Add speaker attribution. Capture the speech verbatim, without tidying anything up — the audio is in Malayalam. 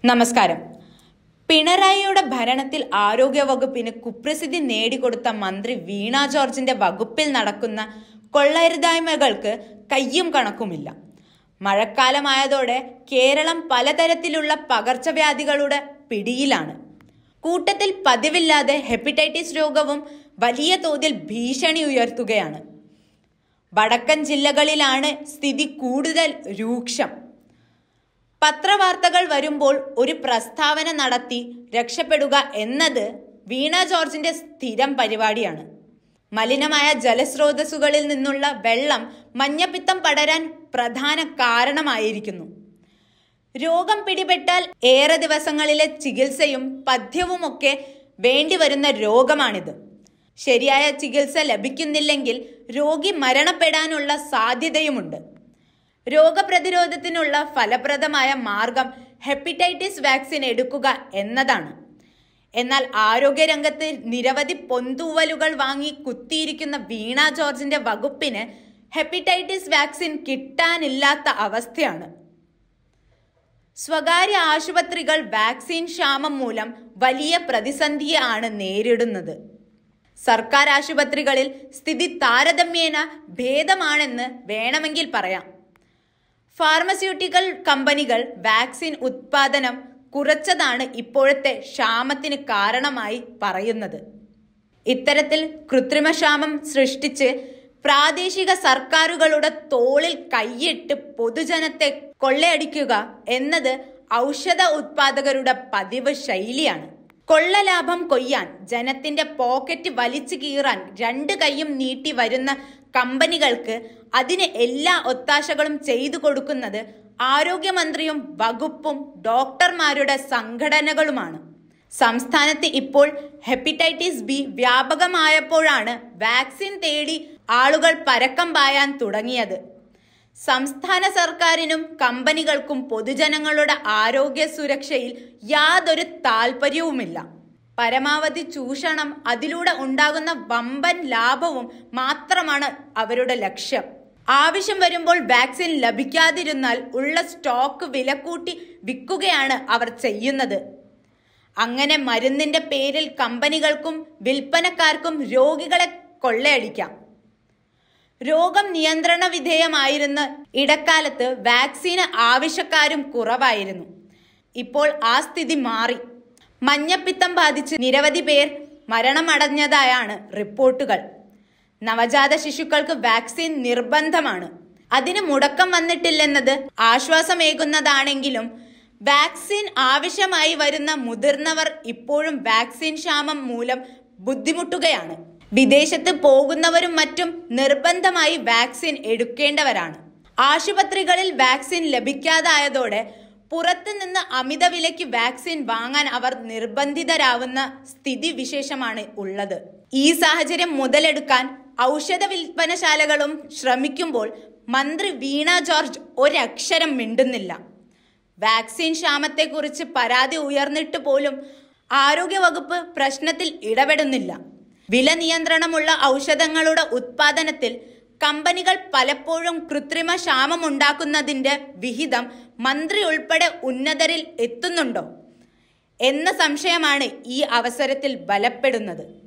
Speaker 1: നമസ്കാരം. പിണറായിയുടെ ഭരണത്തിൽ ആരോഗ്യവകുപ്പിന് കുപ്രസിദ്ധി നേടിക്കൊടുത്ത മന്ത്രി വീണ ജോർജിന്റെ വകുപ്പിൽ നടക്കുന്ന കൊള്ളരുതായ്മകൾക്ക് കയ്യും കണക്കുമില്ല. മഴക്കാലമായതോടെ കേരളം പലതരത്തിലുള്ള പകർച്ചവ്യാധികളുടെ പിടിയിലാണ്. കൂട്ടത്തിൽ പതിവില്ലാതെ ഹെപ്പറ്റൈറ്റിസ് രോഗവും വലിയ തോതിൽ ഭീഷണി ഉയർത്തുകയാണ്. വടക്കൻ ജില്ലകളിലാണ് സ്ഥിതി കൂടുതൽ രൂക്ഷം. പത്രവാർത്തകൾ വരുമ്പോൾ ഒരു പ്രസ്താവന നടത്തി രക്ഷപ്പെടുക എന്നത് വീണ ജോർജിന്റെ സ്ഥിരം പരിപാടിയാണ്. മലിനമായ ജലസ്രോതസ്സുകളിൽ നിന്നുള്ള വെള്ളം മഞ്ഞപ്പിത്തം പടരാൻ പ്രധാന കാരണമായിരിക്കുന്നു. രോഗം പിടിപെട്ടാൽ ഏറെ ദിവസങ്ങളിലെ ചികിത്സയും പഥ്യവുമൊക്കെ വേണ്ടിവരുന്ന രോഗമാണിത്. ശരിയായ ചികിത്സ ലഭിക്കുന്നില്ലെങ്കിൽ രോഗി മരണപ്പെടാനുള്ള സാധ്യതയുമുണ്ട്. രോഗപ്രതിരോധത്തിനുള്ള ഫലപ്രദമായ മാർഗം ഹെപ്പറ്റൈറ്റിസ് വാക്സിൻ എടുക്കുക എന്നതാണ്. എന്നാൽ ആരോഗ്യരംഗത്ത് നിരവധി പൊന്തൂവലുകൾ വാങ്ങി കുത്തിയിരിക്കുന്ന വീണ ജോർജിന്റെ വകുപ്പിന് ഹെപ്പറ്റൈറ്റിസ് വാക്സിൻ കിട്ടാനില്ലാത്ത അവസ്ഥയാണ്. സ്വകാര്യ ആശുപത്രികൾ വാക്സിൻ ക്ഷാമം മൂലം വലിയ പ്രതിസന്ധിയാണ് നേരിടുന്നത്. സർക്കാർ ആശുപത്രികളിൽ സ്ഥിതി താരതമ്യേന ഭേദമാണെന്ന് വേണമെങ്കിൽ പറയാം. ഫാർമസ്യൂട്ടിക്കൽ കമ്പനികൾ വാക്സിൻ ഉത്പാദനം കുറച്ചതാണ് ഇപ്പോഴത്തെ ക്ഷാമത്തിന് കാരണമായി പറയുന്നത്. ഇത്തരത്തിൽ കൃത്രിമക്ഷാമം സൃഷ്ടിച്ച് പ്രാദേശിക സർക്കാരുകളുടെ തോളിൽ കൈയിട്ട് പൊതുജനത്തെ കൊള്ളയടിക്കുക എന്നത് ഔഷധ ഉത്പാദകരുടെ പതിവ് ശൈലിയാണ്. കൊള്ളലാഭം കൊയ്യാൻ, ജനത്തിന്റെ പോക്കറ്റ് വലിച്ചു കീറാൻ രണ്ട് കൈയും നീട്ടി വരുന്ന കമ്പനികൾക്ക് അതിന് എല്ലാ ഒത്താശകളും ചെയ്തു കൊടുക്കുന്നത് ആരോഗ്യമന്ത്രിയും വകുപ്പും ഡോക്ടർമാരുടെ സംഘടനകളുമാണ്. സംസ്ഥാനത്ത് ഇപ്പോൾ ഹെപ്പറ്റൈറ്റിസ് ബി വ്യാപകമായപ്പോഴാണ് വാക്സിൻ തേടി ആളുകൾ പരക്കം പായാൻ തുടങ്ങിയത്. സംസ്ഥാന സർക്കാരിനും കമ്പനികൾക്കും പൊതുജനങ്ങളുടെ ആരോഗ്യ സുരക്ഷയിൽ യാതൊരു താല്പര്യവുമില്ല. പരമാവധി ചൂഷണം, അതിലൂടെ ഉണ്ടാകുന്ന വമ്പൻ ലാഭവും മാത്രമാണ് അവരുടെ ലക്ഷ്യം. ആവശ്യം വരുമ്പോൾ വാക്സിൻ ലഭിക്കാതിരുന്നാൽ ഉള്ള സ്റ്റോക്ക് വിലകൂട്ടി വിൽക്കുകയാണ് അവർ ചെയ്യുന്നത്. അങ്ങനെ മരുന്നിന്റെ പേരിൽ കമ്പനികൾക്കും വിൽപ്പനക്കാർക്കും രോഗികളെ കൊള്ളയടിക്കാം. രോഗം നിയന്ത്രണ വിധേയമായിരുന്ന ഇടക്കാലത്ത് വാക്സിന് ആവശ്യക്കാരും കുറവായിരുന്നു. ഇപ്പോൾ ആ സ്ഥിതി മാറി. മഞ്ഞപ്പിത്തം ബാധിച്ച് നിരവധി പേർ മരണമടഞ്ഞതായാണ് റിപ്പോർട്ടുകൾ. നവജാത ശിശുക്കൾക്ക് വാക്സിൻ നിർബന്ധമാണ്. അതിന് മുടക്കം വന്നിട്ടില്ലെന്നത് ആശ്വാസമേകുന്നതാണെങ്കിലും വാക്സിൻ ആവശ്യമായി വരുന്ന മുതിർന്നവർ ഇപ്പോഴും വാക്സിൻ ക്ഷാമം മൂലം ബുദ്ധിമുട്ടുകയാണ്. വിദേശത്ത് പോകുന്നവരും മറ്റും നിർബന്ധമായി വാക്സിൻ എടുക്കേണ്ടവരാണ്. ആശുപത്രികളിൽ വാക്സിൻ ലഭിക്കാതായതോടെ പുറത്തു നിന്ന് അമിത വിലയ്ക്ക് വാക്സിൻ വാങ്ങാൻ അവർ നിർബന്ധിതരാവുന്ന സ്ഥിതി വിശേഷമാണ് ഉള്ളത്. ഈ സാഹചര്യം മുതലെടുക്കാൻ ഔഷധ വിൽപ്പനശാലകളും ശ്രമിക്കുമ്പോൾ മന്ത്രി വീണ ജോർജ് ഒരക്ഷരം മിണ്ടുന്നില്ല. വാക്സിൻ ക്ഷാമത്തെക്കുറിച്ച് പരാതി ഉയർന്നിട്ട് പോലും ആരോഗ്യവകുപ്പ് പ്രശ്നത്തിൽ ഇടപെടുന്നില്ല. വില നിയന്ത്രണമുള്ള ഔഷധങ്ങളുടെ ഉത്പാദനത്തിൽ കമ്പനികൾ പലപ്പോഴും കൃത്രിമ ക്ഷാമമുണ്ടാക്കുന്നതിന്റെ വിഹിതം മന്ത്രി ഉൾപ്പെടെ ഉന്നതരിൽ എത്തുന്നുണ്ടോ എന്ന സംശയമാണ് ഈ അവസരത്തിൽ ബലപ്പെടുന്നത്.